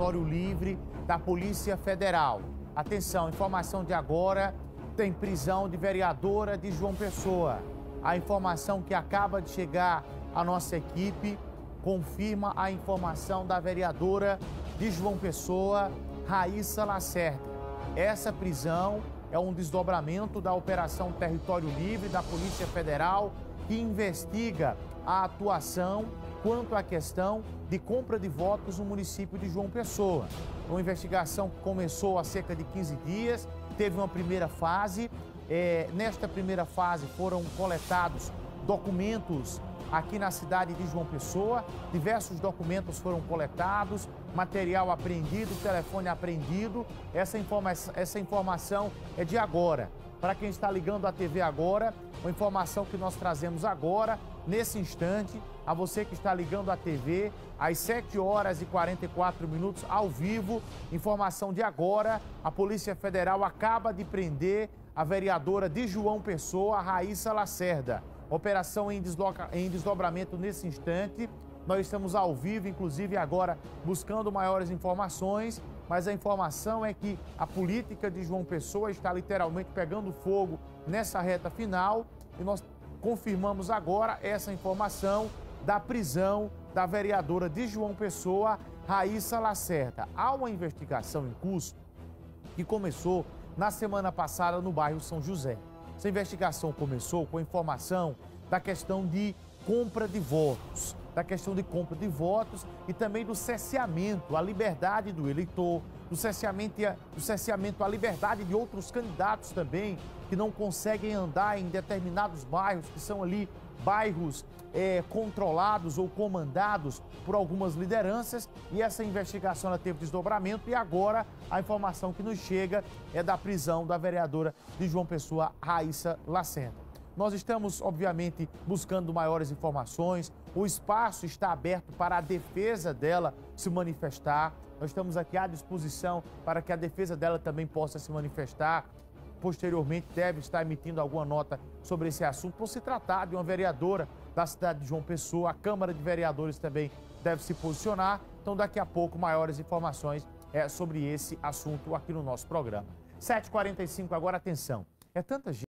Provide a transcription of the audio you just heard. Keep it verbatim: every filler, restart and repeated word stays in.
território livre da Polícia Federal. Atenção, informação de agora, tem prisão de vereadora de João Pessoa. A informação que acaba de chegar à nossa equipe confirma a informação da vereadora de João Pessoa, Raíssa Lacerda. Essa prisão é um desdobramento da Operação Território Livre da Polícia Federal, que investiga a atuação quanto à questão de compra de votos no município de João Pessoa. Uma investigação que começou há cerca de quinze dias, teve uma primeira fase. É, nesta primeira fase foram coletados documentos aqui na cidade de João Pessoa, diversos documentos foram coletados, material apreendido, telefone apreendido. Essa, informa essa informação é de agora. Para quem está ligando a T V agora, uma informação que nós trazemos agora, nesse instante, a você que está ligando a T V, às sete horas e quarenta e quatro minutos, ao vivo, informação de agora, a Polícia Federal acaba de prender a vereadora de João Pessoa, Raíssa Lacerda. Operação em, desloca, em desdobramento nesse instante. Nós estamos ao vivo, inclusive agora, buscando maiores informações, mas a informação é que a política de João Pessoa está literalmente pegando fogo nessa reta final e nós confirmamos agora essa informação da prisão da vereadora de João Pessoa, Raíssa Lacerda. Há uma investigação em curso que começou na semana passada no bairro São José. Essa investigação começou com a informação da questão de compra de votos, da questão de compra de votos e também do cerceamento à liberdade do eleitor, do cerceamento, do cerceamento à liberdade de outros candidatos também, que não conseguem andar em determinados bairros, que são ali bairros é, controlados ou comandados por algumas lideranças. E essa investigação ela teve desdobramento e agora a informação que nos chega é da prisão da vereadora de João Pessoa, Raíssa Lacerda. Nós estamos, obviamente, buscando maiores informações. O espaço está aberto para a defesa dela se manifestar. Nós estamos aqui à disposição para que a defesa dela também possa se manifestar. Posteriormente, deve estar emitindo alguma nota sobre esse assunto, por se tratar de uma vereadora da cidade de João Pessoa. A Câmara de Vereadores também deve se posicionar. Então, daqui a pouco, maiores informações é, sobre esse assunto aqui no nosso programa. sete e quarenta e cinco, agora atenção. É tanta gente.